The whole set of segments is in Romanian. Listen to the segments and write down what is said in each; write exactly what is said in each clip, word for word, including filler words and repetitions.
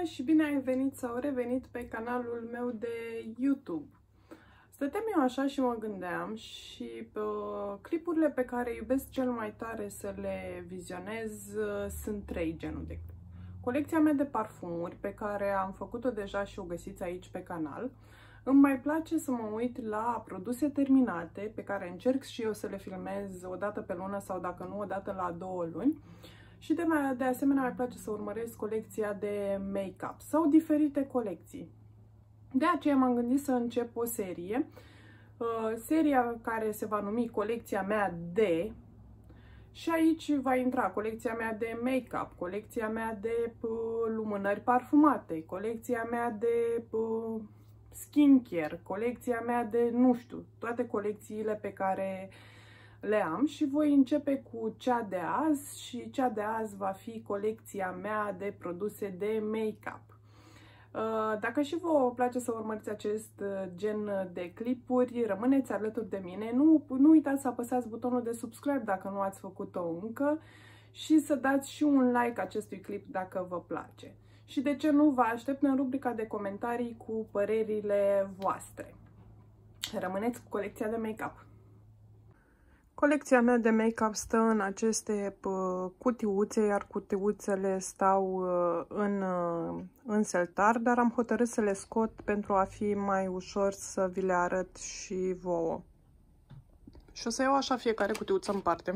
și bine ai venit sau revenit pe canalul meu de YouTube. Stăteam eu așa și mă gândeam și uh, clipurile pe care iubesc cel mai tare să le vizionez uh, sunt trei genuri de clip. Colecția mea de parfumuri pe care am făcut-o deja și o găsiți aici pe canal. Îmi mai place să mă uit la produse terminate pe care încerc și eu să le filmez o dată pe lună sau dacă nu o dată la două luni. Și de, mai, de asemenea mai place să urmăresc colecția de make-up sau diferite colecții. De aceea m-am gândit să încep o serie, uh, seria care se va numi colecția mea de, și aici va intra colecția mea de make-up, colecția mea de uh, lumânări parfumate, colecția mea de uh, skincare, colecția mea de, nu știu, toate colecțiile pe care le am și voi începe cu cea de azi și cea de azi va fi colecția mea de produse de make-up. Dacă și vouă place să urmăriți acest gen de clipuri, rămâneți alături de mine. Nu, nu uitați să apăsați butonul de subscribe dacă nu ați făcut-o încă și să dați și un like acestui clip dacă vă place. Și de ce nu, vă aștept în rubrica de comentarii cu părerile voastre. Rămâneți cu colecția de make-up. Colecția mea de make-up stă în aceste cutiuțe, iar cutiuțele stau în, în seltar, dar am hotărât să le scot pentru a fi mai ușor să vi le arăt și vouă. Și o să iau așa fiecare cutiuță în parte.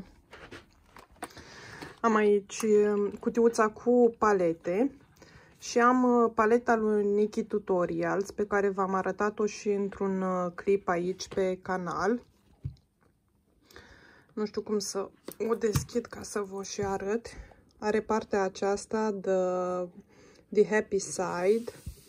Am aici cutiuța cu palete și am paleta lui Nikki Tutorials pe care v-am arătat-o și într-un clip aici pe canal. Nu știu cum să o deschid ca să vă și arăt. Are partea aceasta de The Happy Side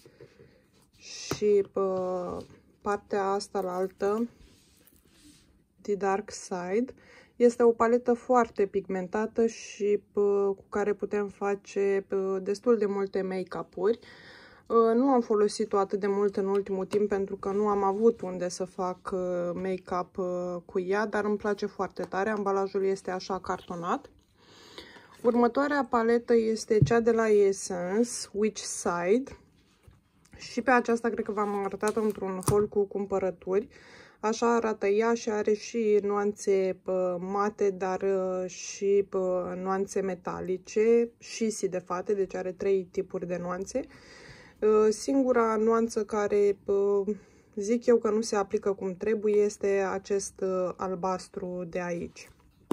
și pe partea asta la altă The Dark Side. Este o paletă foarte pigmentată și pe, cu care putem face pe, destul de multe make-up-uri. Nu am folosit-o atât de mult în ultimul timp pentru că nu am avut unde să fac make-up cu ea, dar îmi place foarte tare. Ambalajul este așa cartonat. Următoarea paletă este cea de la Essence, Witch Side. Și pe aceasta cred că v-am arătat într-un haul cu cumpărături. Așa arată ea și are și nuanțe mate, dar și nuanțe metalice și sidefate, deci are trei tipuri de nuanțe. Singura nuanță care zic eu că nu se aplică cum trebuie este acest albastru de aici.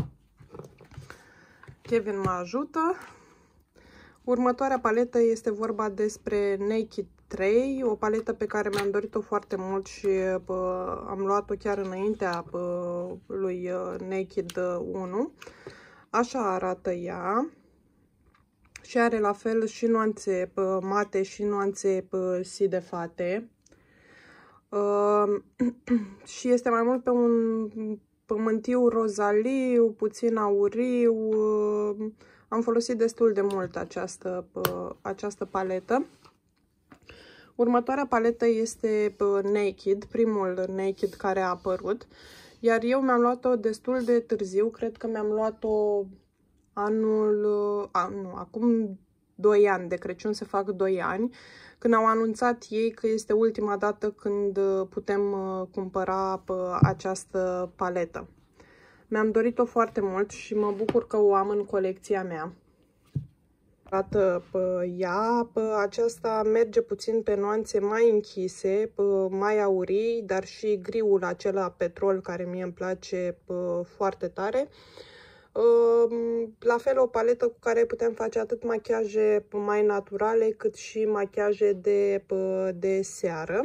Kevin mă ajută. Următoarea paletă este vorba despre Naked trei, o paletă pe care mi-am dorit-o foarte mult și am luat-o chiar înaintea lui Naked unu. Așa arată ea. Și are la fel și nuanțe mate și nuanțe sidefate. Uh, și este mai mult pe un pământiu rozaliu, puțin auriu. Uh, am folosit destul de mult această, uh, această paletă. Următoarea paletă este Naked, primul Naked care a apărut. Iar eu mi-am luat-o destul de târziu, cred că mi-am luat-o anul, a, nu, acum doi ani, de Crăciun se fac doi ani, când au anunțat ei că este ultima dată când putem cumpăra această paletă. Mi-am dorit-o foarte mult și mă bucur că o am în colecția mea. Arată ea, aceasta merge puțin pe nuanțe mai închise, mai aurii, dar și griul acela petrol care mie îmi place foarte tare. La fel o paletă cu care putem face atât machiaje mai naturale cât și machiaje de, de seară.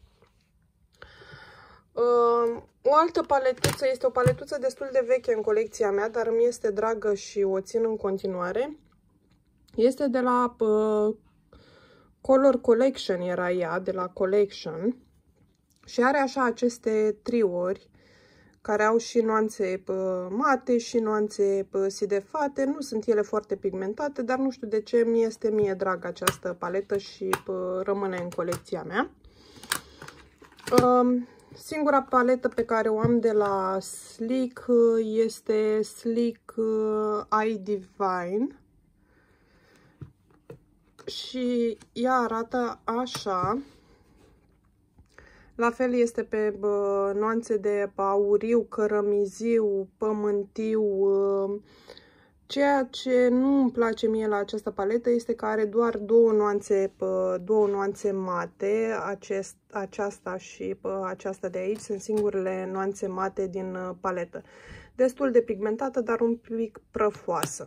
O altă paletuță este o paletuță destul de veche în colecția mea, dar mi este dragă și o țin în continuare. Este de la Color Collection, era ea, de la Collection. Și are așa aceste triuri care au și nuanțe mate și nuanțe sidefate. Nu sunt ele foarte pigmentate, dar nu știu de ce mi este mie dragă această paletă și rămâne în colecția mea. Singura paletă pe care o am de la Sleek este Sleek Eye Divine. și ea arată așa. La fel este pe bă, nuanțe de auriu, cărămiziu, pământiu. Ceea ce nu îmi place mie la această paletă este că are doar două nuanțe, două nuanțe mate, acest, aceasta și aceasta de aici sunt singurele nuanțe mate din paletă. Destul de pigmentată, dar un pic prăfoasă.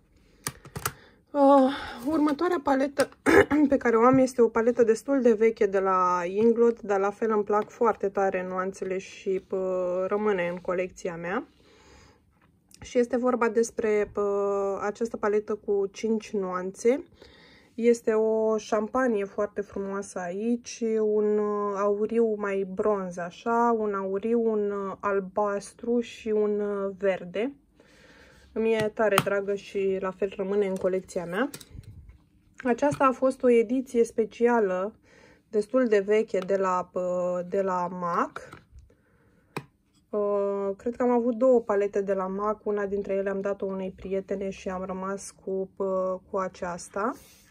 Uh, următoarea paletă pe care o am este o paletă destul de veche de la Inglot, dar la fel îmi plac foarte tare nuanțele și uh, rămâne în colecția mea. Și este vorba despre uh, această paletă cu cinci nuanțe. Este o șampanie foarte frumoasă aici, un uh, auriu mai bronz așa, un auriu, un uh, albastru și un uh, verde. Îmi e tare dragă și la fel rămâne în colecția mea. Aceasta a fost o ediție specială destul de veche de la, de la MAC. Cred că am avut două palete de la MAC. Una dintre ele am dat-o unei prietene și am rămas cu, cu aceasta.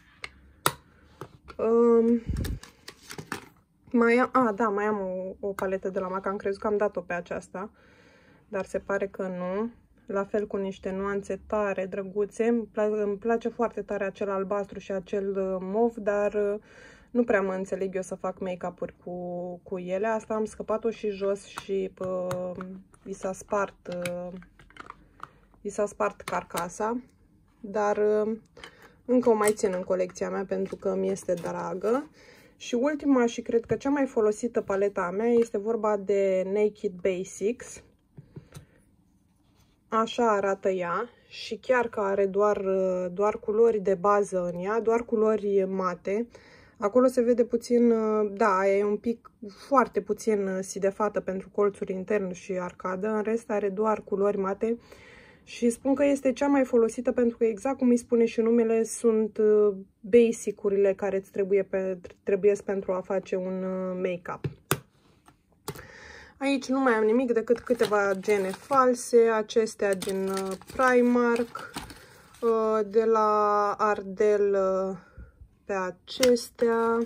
Mai am, a, da, mai am o, o paletă de la MAC. Am crezut că am dat-o pe aceasta, dar se pare că nu. La fel cu niște nuanțe tare, drăguțe. Îmi, pla îmi place foarte tare acel albastru și acel uh, mov, dar uh, nu prea mă înțeleg eu să fac make-up-uri cu, cu ele. Asta am scăpat-o și jos și uh, i s-a spart, uh, i s-a spart carcasa. Dar uh, încă o mai țin în colecția mea pentru că mi este dragă. Și ultima și cred că cea mai folosită paleta a mea este vorba de Naked Basics. Așa arată ea și chiar că are doar, doar culori de bază în ea, doar culori mate. Acolo se vede puțin, da, e un pic foarte puțin sidefată pentru colțuri intern și arcadă. În rest are doar culori mate și spun că este cea mai folosită pentru că, exact cum îi spune și numele, sunt basic-urile care îți trebuie pe, trebuie pentru a face un make-up. Aici nu mai am nimic decât câteva gene false, acestea din Primark, de la Ardell pe acestea,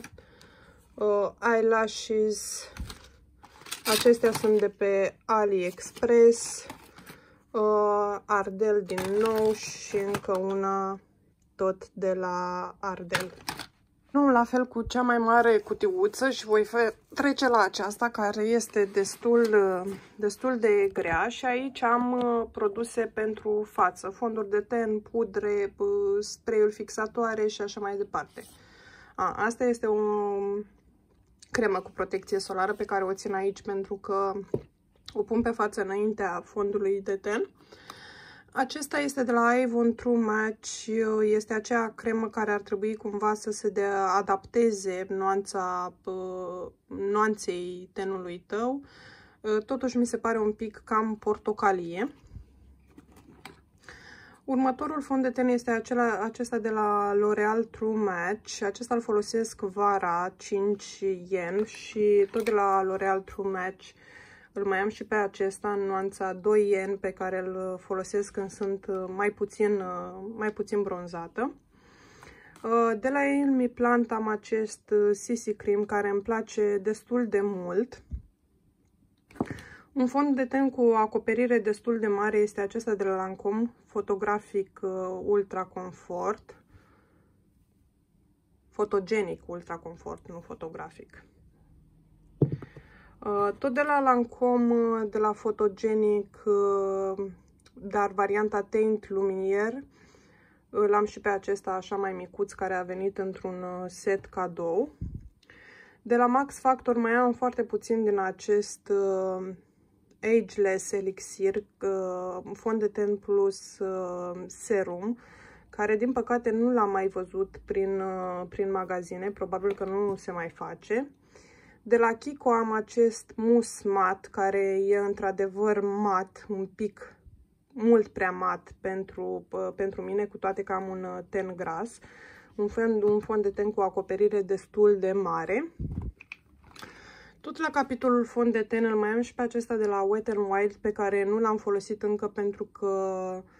eyelashes, acestea sunt de pe AliExpress, Ardell din nou și încă una tot de la Ardell. Nu, la fel cu cea mai mare cutiuță și voi trece la aceasta care este destul, destul de grea și aici am produse pentru față, fonduri de ten, pudre, spray-uri fixatoare și așa mai departe. A, asta este o cremă cu protecție solară pe care o țin aici pentru că o pun pe față înaintea fondului de ten. Acesta este de la Avon True Match, este acea cremă care ar trebui cumva să se adapteze nuanța, nuanței tenului tău. Totuși mi se pare un pic cam portocalie. Următorul fond de ten este acela, acesta de la L'Oreal True Match. Acesta îl folosesc vara, cinci yen, și tot de la L'Oreal True Match îl mai am și pe acesta în nuanța doi yen, pe care îl folosesc când sunt mai puțin, mai puțin bronzată. De la Ilmi Plant am acest C C Cream care îmi place destul de mult. Un fond de ten cu acoperire destul de mare este acesta de la Lancome, Photographic Ultra Comfort. Photogenic Ultra Comfort, nu fotografic. Tot de la Lancome, de la Photogenic, dar varianta Teint Lumiere. Îl am și pe acesta așa mai micuț, care a venit într-un set cadou. De la Max Factor mai am foarte puțin din acest Ageless Elixir, fond de ten plus serum, care din păcate nu l-am mai văzut prin, prin magazine, probabil că nu se mai face. De la Kiko am acest mousse mat, care e într-adevăr mat, un pic mult prea mat pentru, pentru mine, cu toate că am un ten gras. Un fond, un fond de ten cu acoperire destul de mare. Tot la capitolul fond de ten îl mai am și pe acesta de la Wet n Wild, pe care nu l-am folosit încă pentru că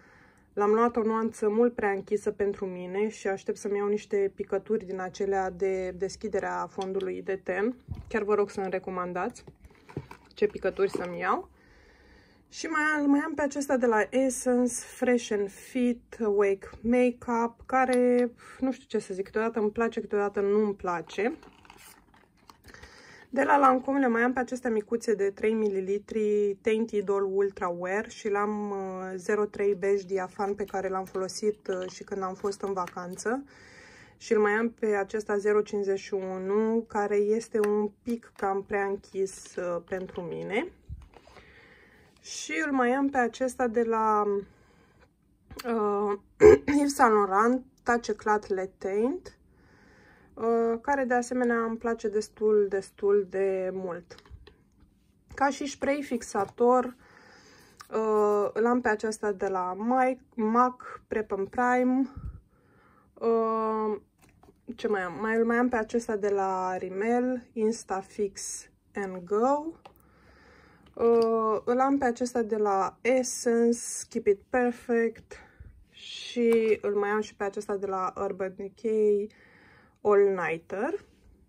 L-am luat o nuanță mult prea închisă pentru mine și aștept să-mi iau niște picături din acelea de deschiderea fondului de ten. Chiar vă rog să-mi recomandați ce picături să-mi iau. Și mai, mai am pe acesta de la Essence, Fresh and Fit Awake Makeup, care nu știu ce să zic, câteodată îmi place, câteodată nu îmi place. De la Lancome le mai am pe acestea micuțe de trei mililitri Tainty Doll Ultra Wear și l-am zero trei Beige Diafan pe care l-am folosit și când am fost în vacanță. Și îl mai am pe acesta zero cincizeci și unu, care este un pic cam prea închis pentru mine. Și îl mai am pe acesta de la uh, Yves Saint Laurent Touch Eclat Le Teint, uh, care de asemenea îmi place destul, destul de mult. Ca și spray fixator, uh, îl am pe acesta de la MAC Prep and Prime. Uh, ce mai am? Mai, mai am pe acesta de la Rimmel Instafix and Go. Uh, îl am pe acesta de la Essence, Keep It Perfect și îl mai am și pe acesta de la Urban Decay All Nighter.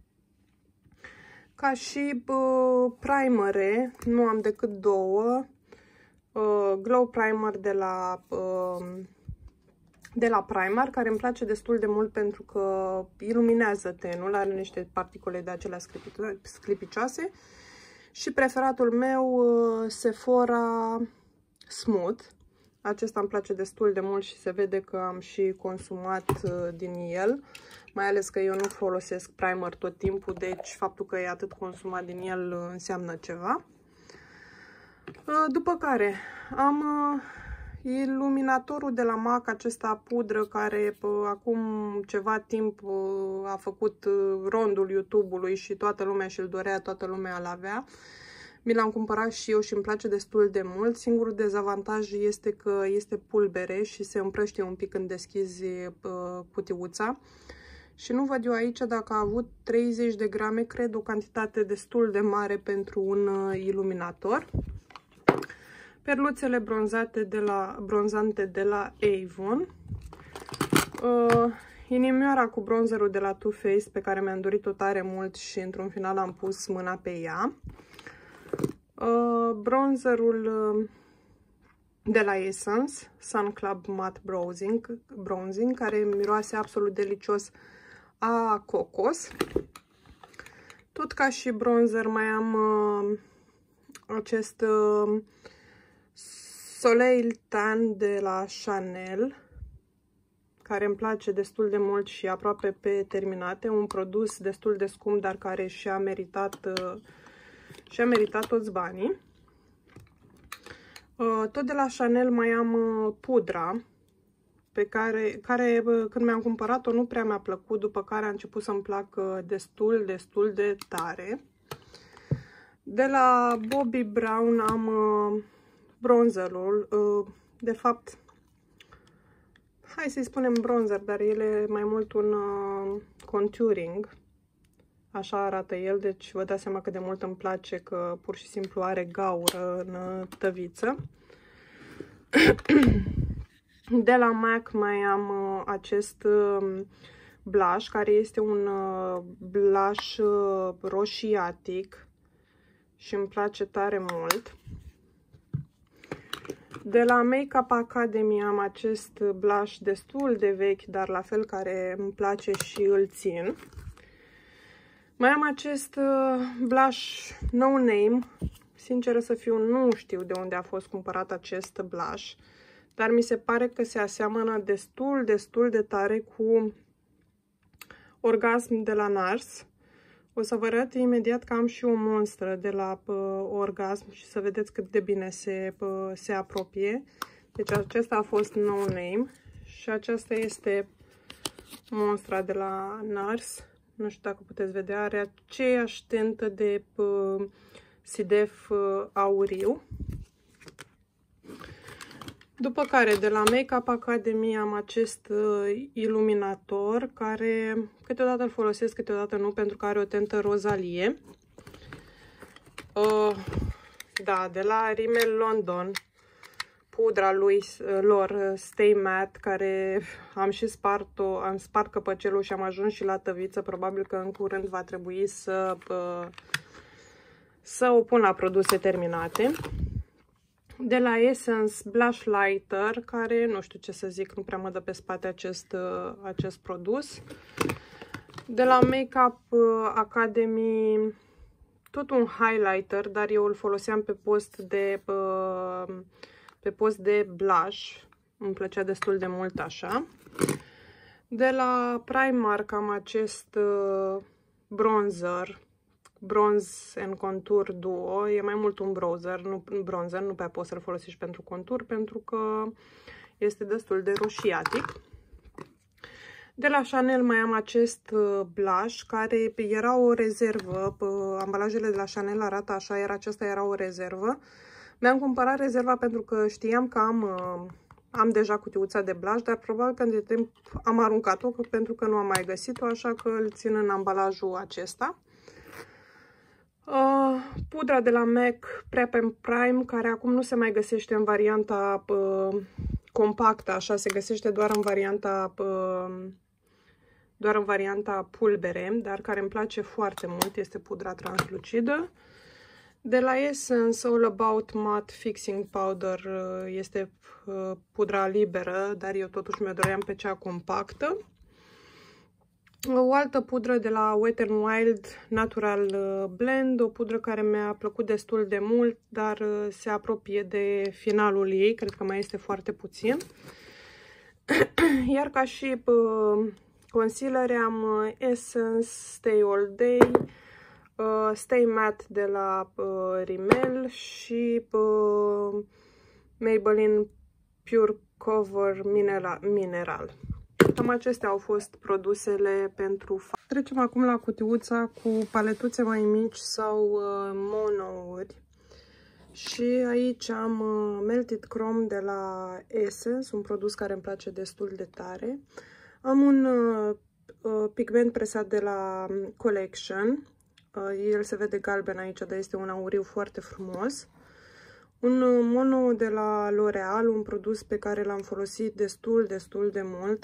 Ca și uh, primere, nu am decât două. Uh, Glow Primer de la, uh, de la Primark, care îmi place destul de mult pentru că iluminează tenul, are niște particule de acelea sclipicioase. Și preferatul meu, Sephora Smooth. Acesta îmi place destul de mult și se vede că am și consumat din el. Mai ales că eu nu folosesc primer tot timpul, deci faptul că e atât consumat din el înseamnă ceva. După care am iluminatorul de la MAC, acesta pudră, care acum ceva timp a făcut rondul YouTube-ului și toată lumea și-l dorea, toată lumea îl avea. Mi l-am cumpărat și eu și îmi place destul de mult. Singurul dezavantaj este că este pulbere și se împrăștie un pic când deschizi cutiuța. Și nu văd eu aici dacă a avut treizeci de grame, cred, o cantitate destul de mare pentru un iluminator. Perluțele bronzate de la, bronzante de la Avon. Uh, inimioara cu bronzerul de la Too Faced, pe care mi-am dorit-o tare mult și într-un final am pus mâna pe ea. Uh, bronzerul uh, de la Essence, Sun Club Matte Bronzing, bronzing, care miroase absolut delicios a cocos. Tot ca și bronzer mai am uh, acest uh, Soleil Tan de la Chanel, care îmi place destul de mult și aproape pe terminate. Un produs destul de scump, dar care și-a meritat, uh, și-a meritat toți banii. Uh, tot de la Chanel mai am uh, pudra, pe care, care uh, când mi-am cumpărat-o nu prea mi-a plăcut, după care a început să-mi placă destul, destul de tare. De la Bobbi Brown am uh, bronzerul, uh, de fapt, hai să-i spunem bronzer, dar el e mai mult un uh, contouring. Așa arată el, deci vă dați seama cât de mult îmi place că pur și simplu are gaură în tăviță. De la MAC mai am uh, acest uh, blush, care este un uh, blush uh, roșiatic și îmi place tare mult. De la Makeup Academy am acest blush destul de vechi, dar la fel care îmi place și îl țin. Mai am acest blush No Name. Sinceră să fiu, nu știu de unde a fost cumpărat acest blush, dar mi se pare că se aseamănă destul, destul de tare cu Orgasm de la NARS. O să vă arăt imediat că am și o monstră de la uh, Orgasm și să vedeți cât de bine se, uh, se apropie. Deci acesta a fost No Name și aceasta este monstra de la NARS. Nu știu dacă puteți vedea, are aceeași tentă de uh, sidef uh, auriu. După care, de la Makeup Academy am acest uh, iluminator, care câteodată îl folosesc, câteodată nu, pentru că are o tentă rozalie. Uh, da, de la Rimmel London, pudra lui, lor Stay Matte, care am și spart-o, am spart căpăcelul și am ajuns și la tăviță. Probabil că în curând va trebui să, să o pun la produse terminate. De la Essence Blush Lighter, care nu știu ce să zic, nu prea mă dă pe spate acest, acest produs. De la Makeup Academy, tot un highlighter, dar eu îl foloseam pe post de, pe post de blush. Îmi plăcea destul de mult așa. De la Primark am acest bronzer, Bronze and Contour Duo. E mai mult un bronzer, nu, bronzer, nu prea poți să-l folosești pentru contur, pentru că este destul de roșiatic. De la Chanel mai am acest blush, care era o rezervă. Ambalajele de la Chanel arată așa, iar acesta era o rezervă. Mi-am cumpărat rezerva pentru că știam că am, am deja cutiuța de blush, dar probabil că între timp am aruncat-o pentru că nu am mai găsit-o, așa că îl țin în ambalajul acesta. Uh, pudra de la MAC Prep and Prime, care acum nu se mai găsește în varianta uh, compactă, așa, se găsește doar în varianta uh, doar în varianta pulbere, dar care îmi place foarte mult, este pudra translucidă. De la Essence All About Matte Fixing Powder, uh, este uh, pudra liberă, dar eu totuși mi-o doream pe cea compactă. O altă pudră de la Wet n Wild Natural Blend, o pudră care mi-a plăcut destul de mult, dar se apropie de finalul ei, cred că mai este foarte puțin. Iar ca și concealer am Essence Stay All Day, Stay Matte de la Rimmel și Maybelline Pure Cover Mineral. Cam acestea au fost produsele pentru față. Trecem acum la cutiuța cu paletuțe mai mici sau uh, monouri. Și aici am uh, Melted Chrome de la Essence, un produs care îmi place destul de tare. Am un uh, uh, pigment presat de la Collection. Uh, el se vede galben aici, dar este un auriu foarte frumos. Un uh, mono de la L'Oreal, un produs pe care l-am folosit destul, destul de mult.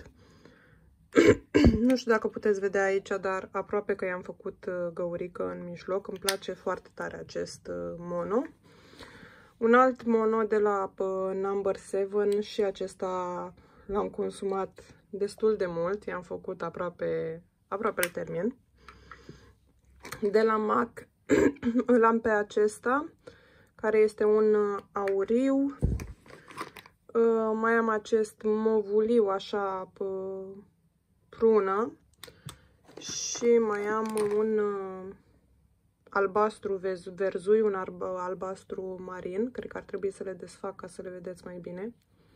Nu știu dacă puteți vedea aici, dar aproape că i-am făcut găurică în mijloc. Îmi place foarte tare acest mono. Un alt mono de la Number seven și acesta l-am consumat destul de mult. I-am făcut aproape, aproape îl termin. De la MAC îl am pe acesta, care este un auriu. Mai am acest movuliu așa prună și mai am un uh, albastru verzui, un albastru marin. Cred că ar trebui să le desfac ca să le vedeți mai bine.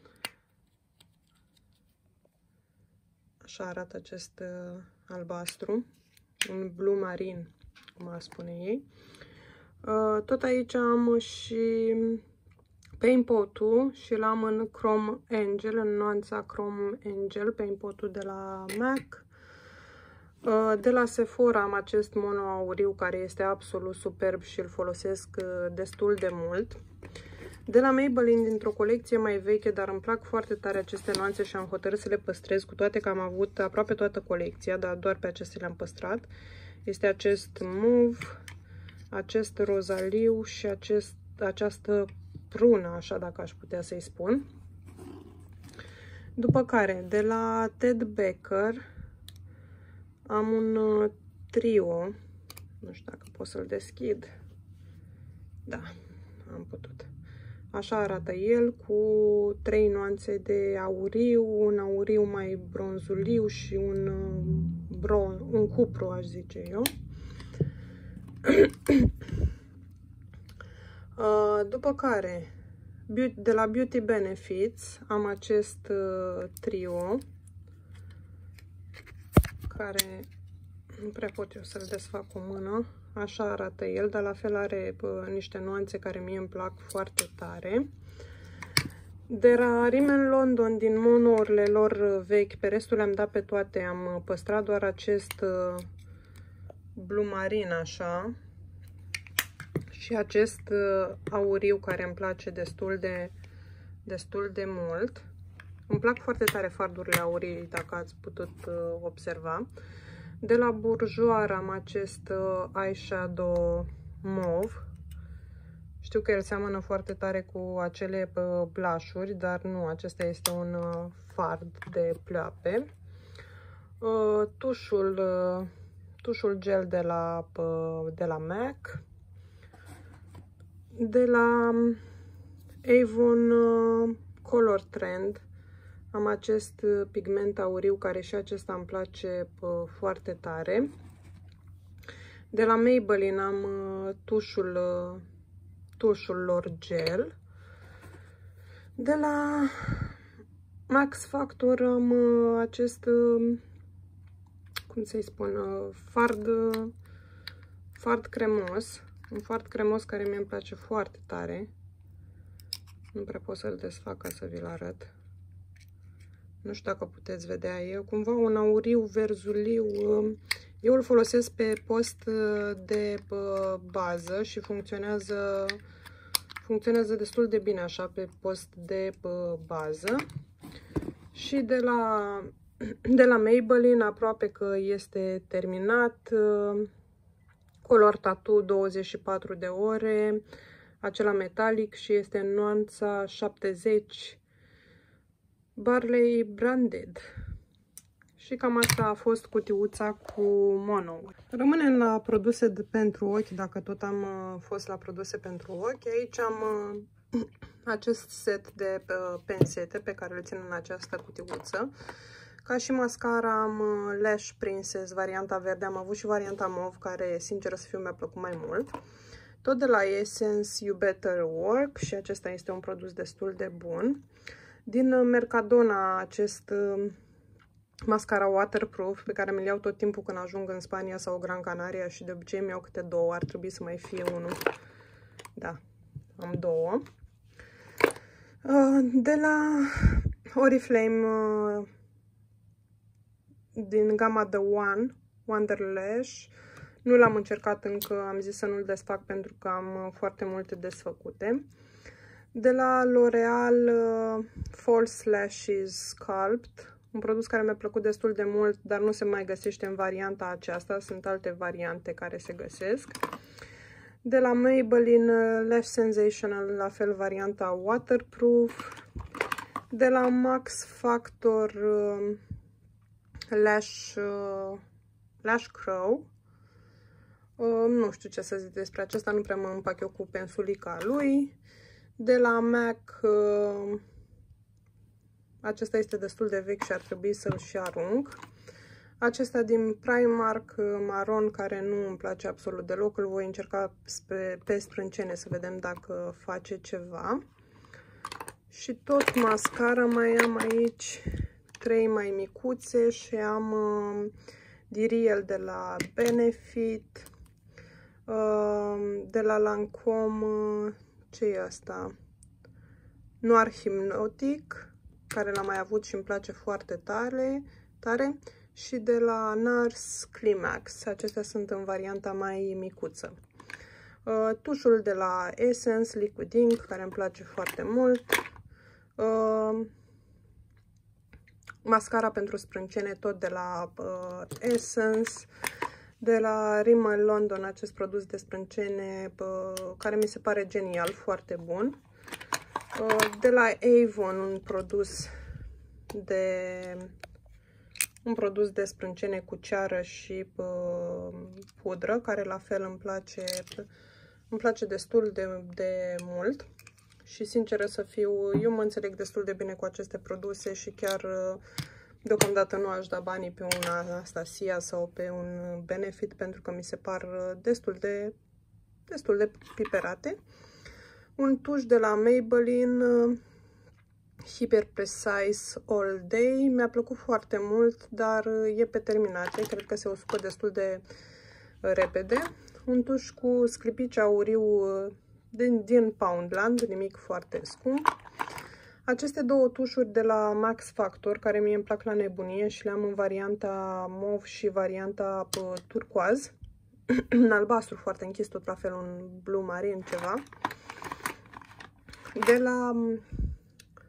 Așa arată acest uh, albastru, un blue marin, cum ar spune ei. Uh, tot aici am și Paint Pot-ul și l-am în Chrome Angel, în nuanța Chrome Angel, Paint Pot-ul de la MAC. De la Sephora am acest mono auriu care este absolut superb și îl folosesc destul de mult. De la Maybelline, dintr-o colecție mai veche, dar îmi plac foarte tare aceste nuanțe și am hotărât să le păstrez, cu toate că am avut aproape toată colecția, dar doar pe acestea le-am păstrat. Este acest Mauve, acest rozaliu și acest, această prună, așa dacă aș putea să-i spun. După care, de la Ted Baker am un trio, nu știu dacă pot să-l deschid. Da, am putut. Așa arată el, cu trei nuanțe de auriu, un auriu mai bronzuliu și un bron, un cupru, aș zice eu. După care, de la Beauty Benefits am acest trio, care nu prea pot eu să-l desfac cu mână. Așa arată el, dar la fel are pă, niște nuanțe care mie îmi plac foarte tare. De la Rimmel London, din monourile lor vechi, pe restul le-am dat pe toate, am păstrat doar acest blue marin așa și acest auriu care îmi place destul de destul de mult. Îmi plac foarte tare fardurile aurii, dacă ați putut observa. De la Bourjois am acest eyeshadow mauve. Știu că el seamănă foarte tare cu acele blush-uri, dar nu, acesta este un fard de pleoape. Tușul, tușul gel de la, de la MAC. De la Avon Color Trend am acest pigment auriu, care și acesta îmi place foarte tare. De la Maybelline am tușul, tușul lor gel. De la Max Factor am acest, cum să-i spun, fard, fard cremos. Un fard cremos care mi-e place foarte tare. Nu prea pot să-l desfac ca să vi-l arăt. Nu știu dacă puteți vedea. E cumva un auriu verzuliu. Eu îl folosesc pe post de bază și funcționează, funcționează destul de bine așa pe post de bază. Și de la, de la Maybelline, aproape că este terminat, Color Tattoo douăzeci și patru de ore, acela metalic și este în nuanța șaptezeci Barley Branded. Și cam asta a fost cutiuța cu mono. Rămânem la produse de pentru ochi, dacă tot am fost la produse pentru ochi. Aici am acest set de pensete pe care le țin în această cutiuță. Ca și mascara am Lash Princess, varianta verde. Am avut și varianta mauve, care, sincer să fiu, mi-a plăcut mai mult. Tot de la Essence You Better Work și acesta este un produs destul de bun. Din Mercadona acest mascara waterproof pe care mi-l iau tot timpul când ajung în Spania sau Gran Canaria și de obicei mi-au câte două, ar trebui să mai fie unul. Da, am două. De la Oriflame din gama The One, Wonder Lash. Nu l-am încercat încă, am zis să nu-l desfac pentru că am foarte multe desfăcute. De la L'Oreal uh, False Lashes Sculpt, un produs care mi-a plăcut destul de mult, dar nu se mai găsește în varianta aceasta, sunt alte variante care se găsesc. De la Maybelline Lash Sensational, la fel varianta waterproof. De la Max Factor uh, Lash, uh, Lash Crow. Uh, nu știu ce să zic despre acesta, nu prea mă împac eu cu pensulica lui. De la MAC, uh, acesta este destul de vechi și ar trebui să-l și arunc. Acesta din Primark, uh, maron, care nu îmi place absolut deloc, îl voi încerca pe, pe sprâncene să vedem dacă face ceva. Și tot mascara mai am aici trei mai micuțe și am uh, Diriel de la Benefit, uh, de la Lancome, uh, ce e asta? Noir Hypnotic, care l-am mai avut și îmi place foarte tare, tare. Și de la NARS Climax, acestea sunt în varianta mai micuță. Uh, tușul de la Essence Liquid Ink, care îmi place foarte mult. Uh, mascara pentru sprâncene, tot de la uh, Essence. De la Rimmel London, acest produs de sprâncene uh, care mi se pare genial, foarte bun. Uh, de la Avon, un produs de un produs de sprâncene cu ceară și uh, pudră, care la fel îmi place, îmi place destul de, de mult. Și sinceră să fiu, eu mă înțeleg destul de bine cu aceste produse și chiar uh, deocamdată nu aș da banii pe un Anastasia sau pe un Benefit, pentru că mi se par destul de, destul de piperate. Un tuș de la Maybelline, Hyper Precise All Day, mi-a plăcut foarte mult, dar e pe terminație, cred că se usucă destul de repede. Un tuș cu sclipici auriu din, din Poundland, nimic foarte scump. Aceste două tușuri de la Max Factor, care mie îmi plac la nebunie și le am în varianta mauve și varianta turcoaz. În albastru foarte închis, tot la fel un blue marin ceva. De la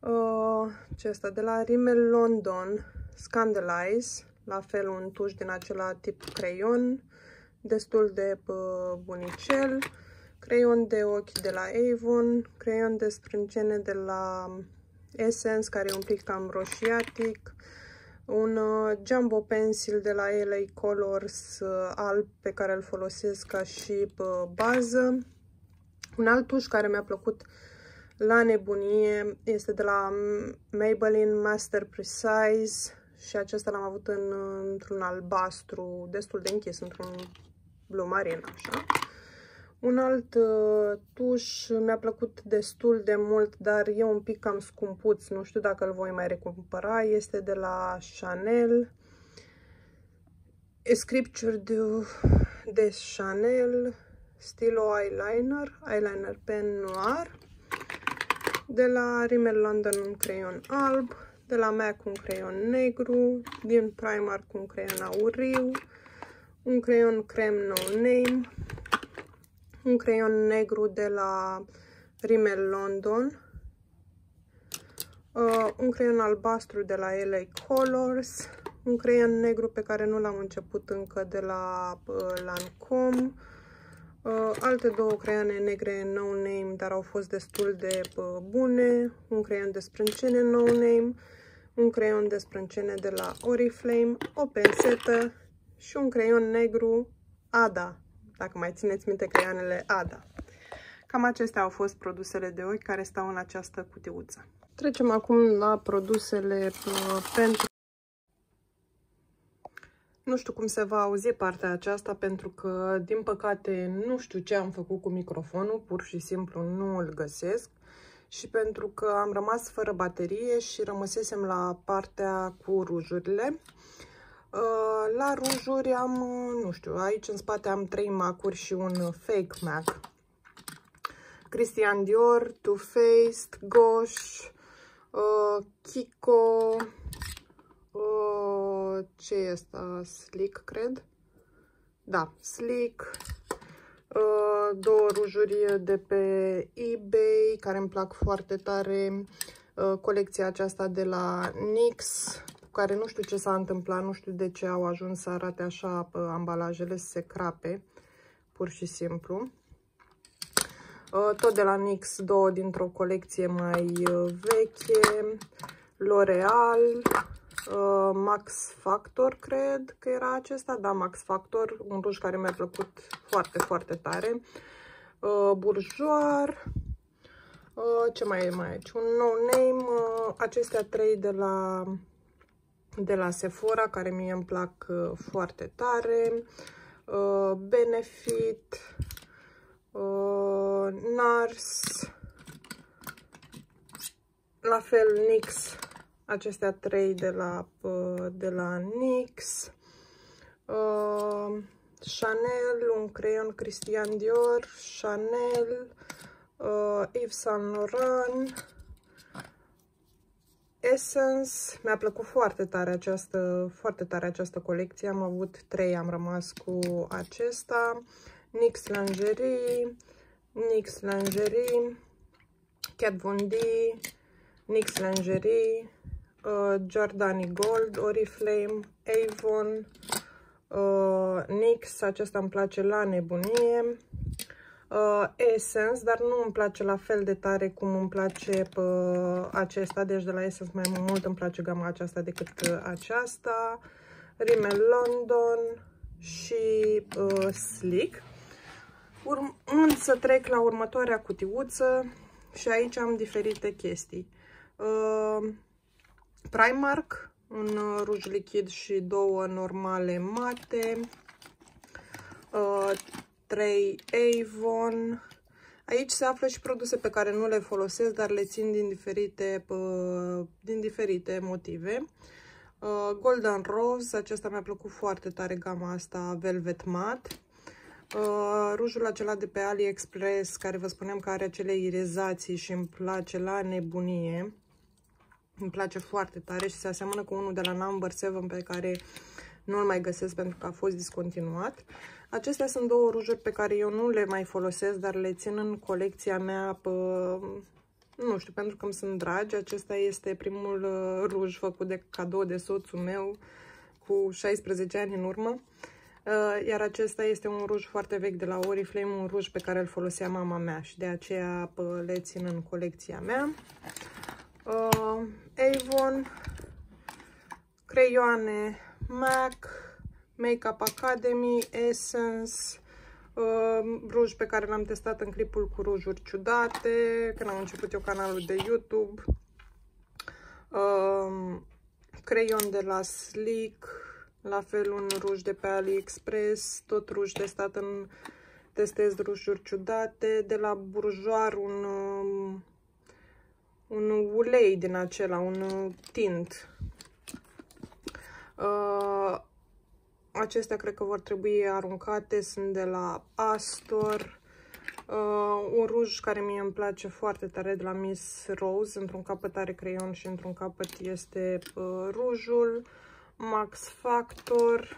Uh, ce asta? De la Rimmel London Scandalize, la fel un tuș din acela tip creion, destul de uh, bunicel, creion de ochi de la Avon, creion de sprâncene de la Essence, care e un pic cam roșiatic, un uh, Jumbo Pencil de la L A Colors uh, alb, pe care îl folosesc ca și uh, bază. Un alt tuș care mi-a plăcut la nebunie este de la Maybelline Master Precise și acesta l-am avut în, într-un albastru destul de închis, într-un blue marine, așa. Un alt uh, tuș mi-a plăcut destul de mult, dar e un pic cam scumpuț, nu știu dacă îl voi mai recumpăra, este de la Chanel, Scripture de, de Chanel, Stilo Eyeliner, Eyeliner Pen Noir, de la Rimmel London un creion alb, de la MAC un creion negru, din Primark un creion auriu, un creion creme no name, un creion negru de la Rimmel London, uh, un creion albastru de la L A Colors, un creion negru pe care nu l-am început încă de la uh, Lancome, uh, alte două creioane negre no name, dar au fost destul de uh, bune, un creion de sprâncene no name, un creion de sprâncene de la Oriflame, o pensetă și un creion negru Ada, dacă mai țineți minte creioanele Ada. Cam acestea au fost produsele de ochi care stau în această cutiuță. Trecem acum la produsele uh, pentru... Nu știu cum se va auzi partea aceasta, pentru că, din păcate, nu știu ce am făcut cu microfonul, pur și simplu nu îl găsesc. Și pentru că am rămas fără baterie și rămăsesem la partea cu rujurile. La rujuri am, nu știu, aici în spate am trei macuri și un fake MAC. Christian Dior, Too Faced, Gauche, uh, Kiko, uh, ce e asta? Sleek, cred? Da, Sleek. Uh, două rujuri de pe eBay care îmi plac foarte tare. Uh, colecția aceasta de la NYX, care nu știu ce s-a întâmplat, nu știu de ce au ajuns să arate așa ambalajele, să se crape, pur și simplu. Tot de la NYX, două dintr-o colecție mai veche, L'Oreal, Max Factor, cred că era acesta, da, Max Factor, un ruj care mi-a plăcut foarte, foarte tare, Bourjois, ce mai e mai aici, un no name, acestea trei de la... de la Sephora, care mie îmi plac uh, foarte tare, uh, Benefit, uh, NARS, la fel NYX, acestea trei de la, uh, de la NYX, uh, Chanel, un creion Christian Dior, Chanel, uh, Yves Saint Laurent, Essence. Mi-a plăcut foarte tare această, foarte tare această colecție. Am avut trei, am rămas cu acesta. NYX Lingerie, NYX Lingerie, Kat Von D, NYX Lingerie, uh, Giordani Gold, Oriflame, Avon, uh, NYX, acesta îmi place la nebunie. Uh, Essence, dar nu îmi place la fel de tare cum îmi place uh, acesta, deci de la Essence mai mult îmi place gama aceasta decât uh, aceasta. Rimmel London și uh, Sleek. Urmând să trec la următoarea cutiuță și aici am diferite chestii. Uh, Primark, un uh, ruj lichid și două normale mate. Uh, trei Avon. Aici se află și produse pe care nu le folosesc, dar le țin din diferite, din diferite motive. Golden Rose, acesta mi-a plăcut foarte tare, gama asta Velvet Matte. Rujul acela de pe AliExpress, care vă spuneam că are acele irizații și îmi place la nebunie. Îmi place foarte tare și se aseamănă cu unul de la Number seven pe care nu-l mai găsesc pentru că a fost discontinuat. Acestea sunt două rujuri pe care eu nu le mai folosesc, dar le țin în colecția mea, pă, nu știu, pentru că îmi sunt dragi. Acesta este primul uh, ruj făcut de cadou de soțul meu cu șaisprezece ani în urmă. Uh, iar acesta este un ruj foarte vechi de la Oriflame, un ruj pe care îl folosea mama mea și de aceea uh, le țin în colecția mea. Uh, Avon, creioane MAC, Makeup Academy, Essence, uh, ruj pe care l-am testat în clipul cu rujuri ciudate, când am început eu canalul de YouTube, uh, creion de la Sleek, la fel un ruj de pe AliExpress, tot ruj testat în testez rujuri ciudate, de la Bourjois un, uh, un ulei din acela, un uh, tint. Uh, acestea cred că vor trebui aruncate, sunt de la Astor. Uh, un ruj care mie îmi place foarte tare de la Miss Rose, într-un capăt are creion și într-un capăt este uh, rujul. Max Factor,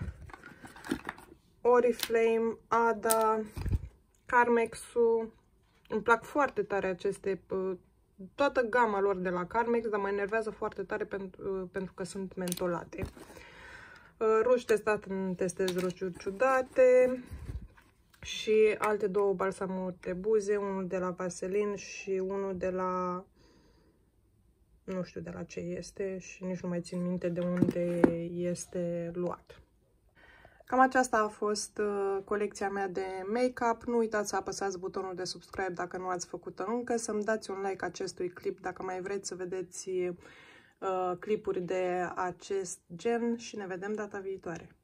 Oriflame, Ada, Carmex-ul. Îmi plac foarte tare aceste, uh, toată gama lor de la Carmex, dar mă enervează foarte tare pentru, uh, pentru că sunt mentolate. Uh, ruj testat în testez rujuri ciudate și alte două balsamuri de buze, unul de la Vaseline și unul de la, nu știu de la ce este și nici nu mai țin minte de unde este luat. Cam aceasta a fost uh, colecția mea de make-up. Nu uitați să apăsați butonul de subscribe dacă nu ați făcut-o încă, să-mi dați un like acestui clip dacă mai vreți să vedeți uh, clipuri de acest gen și ne vedem data viitoare.